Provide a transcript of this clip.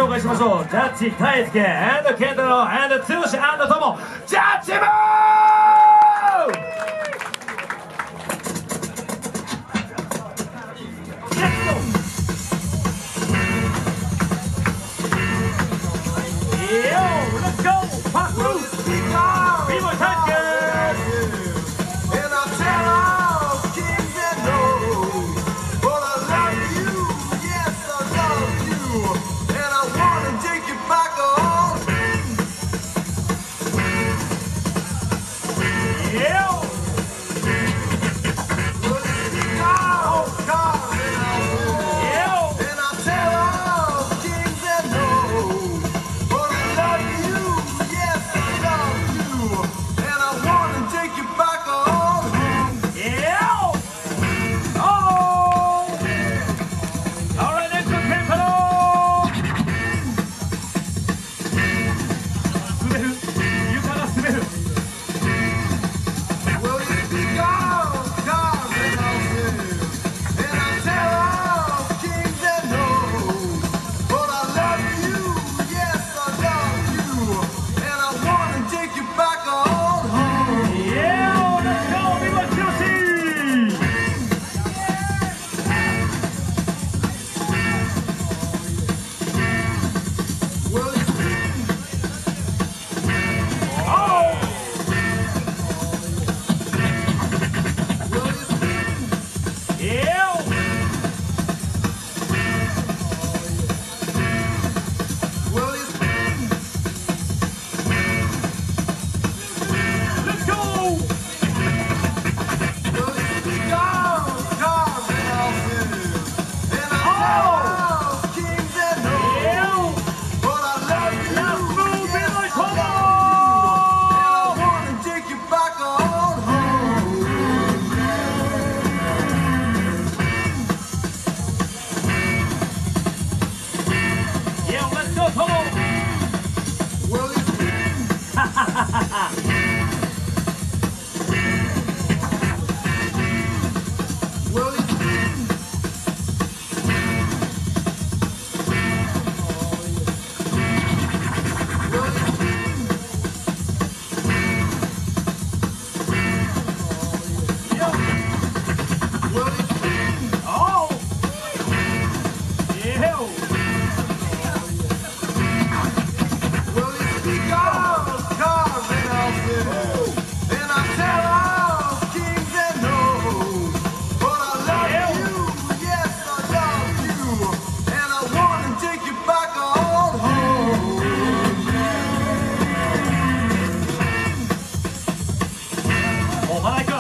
紹介しましょう。ジャッジ大輔&健太郎&剛&友ジャッジ部。Let's go! Pop through! B-Boy Touch Girls! And I'll tell all kings and no's, but I love you, yes I love you, and I wanna take you back home. Yeah! Well, it's the cars and Yeah! and I'll tell all kings and no's, but I love you, yes I love you, and I wanna take you back home. Yeah! Oh! Alright, next one, KENTARAW! 滑る床が滑る Well, it's the cars and I'll tell all kings and no's, but I love you, yes I love you, and I wanna take you back home. Yeah! Let's go! B-Boy TSUYOSHI! Well, it's Oh! Yeah! well, it's Let's go! well, it's the cars and I'll tell all kings and no's, Yeah! but I love you, Let's move, yes B-Boy I TOMO! wanna take you back home. Yeah, let's go, Tomo! Well, it's well, it's well, it's Oh! Yeah! well, it's the cars and I tell all kings and no's, but I love you, yes I love you, and I wanna take you back home. Oh my God!